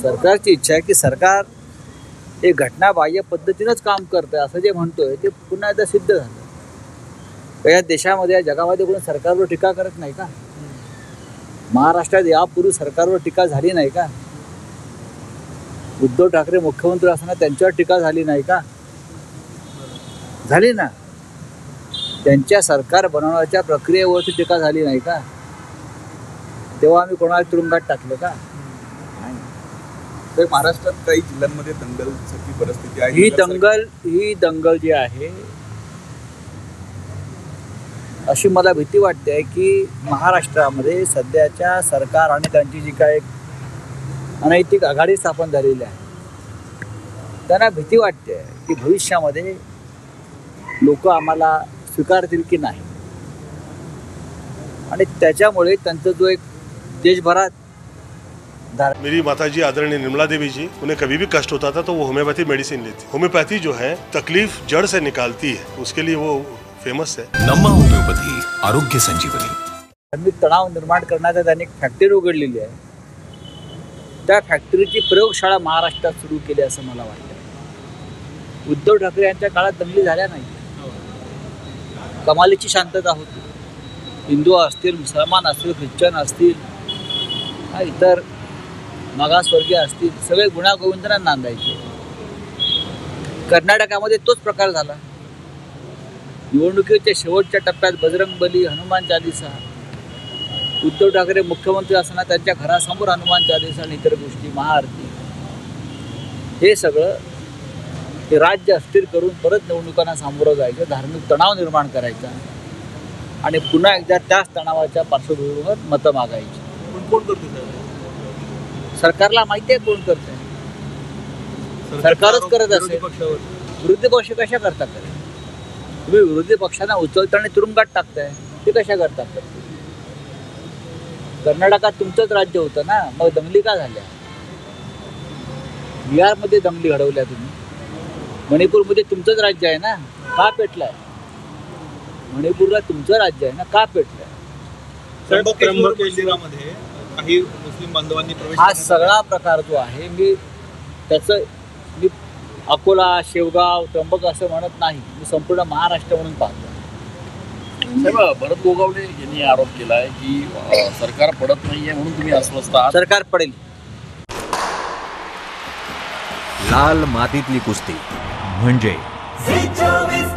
सरकारची इच्छा आहे की सरकार हे घटनाबाह्य पद्धतीनंच काम करतंय असं जे म्हणतोय ते पुन्हा एकदा सिद्ध झालं। या देशामध्ये या जगामध्ये कोणी सरकारवर टीका करत नाही का? महाराष्ट्रात यापूर्वी सरकारवर टीका झाली नाही का? उद्धव ठाकरे मुख्यमंत्री असताना त्यांच्यावर टीका झाली नाही का? झाली ना। त्यांच्या सरकार बनवण्याच्या प्रक्रियेवरती टीका झाली नाही का? तेव्हा आम्ही कोणाला तुरुंगात टाकलं का? तर महाराष्ट्रात काही जिल्ह्यांमध्ये दंगलसारखी परिस्थिती आहे। ही दंगल जी आहे अशी मला भीती वाटते की महाराष्ट्रामध्ये सध्याच्या सरकार आणि त्यांची जी काय अनैतिक आघाडी स्थापन झालेली आहे त्यांना भीती वाटते की भविष्यामध्ये लोक आम्हाला स्वीकारतील की नाही, आणि त्याच्यामुळे त्यांचा जो एक देशभरात मेरी माताजी आदरणीय निर्मला देवी जी, उन्हें कभी भी कष्ट होता था तो वो होम्योपैथी मेडिसिन लेती। होम्योपैथी जो है तकलीफ जड़ से निकालती है, उसके लिए वो फेमस है। नम्मा होम्योपॅथी आरोग्य संजीवनी। त्यांनी तणाव निर्माण करण्याचा त्यांनी एक फॅक्टरी उघडलेली आहे। त्या फॅक्टरीची प्रयोगशाळा महाराष्ट्रात सुरू केली असं मला वाटतं। उद्धव ठाकरे यांच्या काळात दंगली झाल्या नाही, कमालीची शांतता होती। हिंदू असतील, मुसलमान असतील, ख्रिश्चन असतील, इतर मागासवर्गीय असतील, सगळे गुण्यागोविंदांना नांदायचे। कर्नाटकामध्ये तोच प्रकार झाला। निवडणुकीच्या शेवटच्या टप्प्यात बजरंगबली, हनुमान चालीसा, उद्धव ठाकरे मुख्यमंत्री असताना त्यांच्या घरासमोर हनुमान चालीसा आणि इतर गोष्टी, महाआरती, हे सगळं हे राज्य अस्थिर करून परत निवडणुकांना सामोरं जायचं, धार्मिक तणाव निर्माण करायचा आणि पुन्हा एकदा त्याच तणावाच्या पार्श्वभूमीवर मतं मागायची। कोण करतो? सरकारला माहिती आहे कोण करत आहे। सरकारच करत असेल। विरोधी पक्ष कशा करतात? तुम्ही विरोधी पक्षांना उचलता आणि तुरुंगात टाकताय, ते कशा करतात? कर्नाटकात तुमचंच राज्य होतं ना, मग दंगली का झाल्या? बिहारमध्ये दंगली घडवल्या तुम्ही, मणिपूरमध्ये तुमचंच राज्य आहे ना, का पेटलाय? मणिपूरला तुमचं राज्य आहे ना, का पेटलाय? काही मुस्लिम बांधवांनी प्रवेश, हा सगळा प्रकार जो आहे मी अकोला, शेवगाव, त्र्यंबक असं म्हणत नाही, मी संपूर्ण महाराष्ट्र म्हणून पाहतो। साहेब, भरत गोगावले यांनी आरोप केला आहे की सरकार पडत नाहीये म्हणून तुम्ही अस्वस्थ आहात। सरकार पडेल। लाल मातीतली कुस्ती म्हणजे